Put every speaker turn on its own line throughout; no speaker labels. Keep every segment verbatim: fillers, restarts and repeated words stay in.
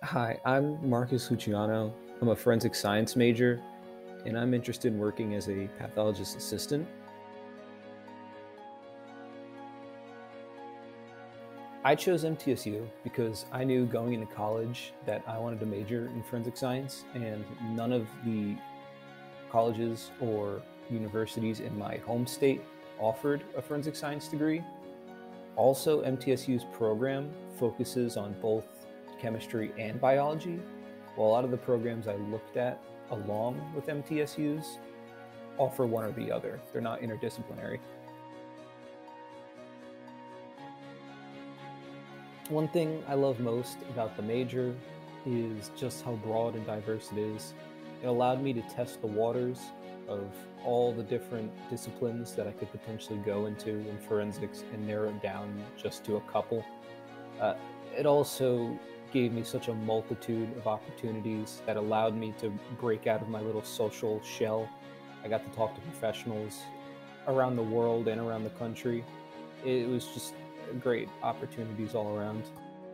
Hi, I'm Marcus Luciano. I'm a forensic science major, and I'm interested in working as a pathologist assistant. I chose M T S U because I knew going into college that I wanted to major in forensic science, and none of the colleges or universities in my home state offered a forensic science degree. Also, M T S U's program focuses on both chemistry and biology, while a lot of the programs I looked at along with M T S U's offer one or the other. They're not interdisciplinary. One thing I love most about the major is just how broad and diverse it is. It allowed me to test the waters of all the different disciplines that I could potentially go into in forensics and narrow it down just to a couple. Uh, it also gave me such a multitude of opportunities that allowed me to break out of my little social shell. I got to talk to professionals around the world and around the country. It was just great opportunities all around.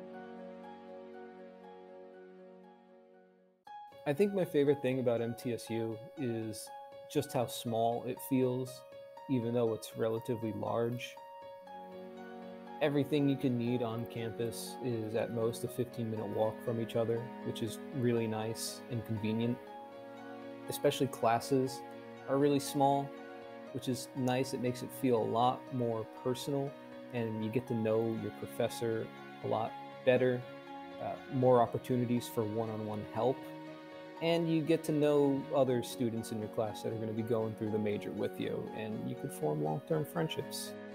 I think my favorite thing about M T S U is just how small it feels, even though it's relatively large. Everything you can need on campus is at most a fifteen minute walk from each other, which is really nice and convenient. Especially classes are really small, which is nice. It makes it feel a lot more personal, and you get to know your professor a lot better, uh, more opportunities for one on one help, and you get to know other students in your class that are going to be going through the major with you, and you could form long term friendships.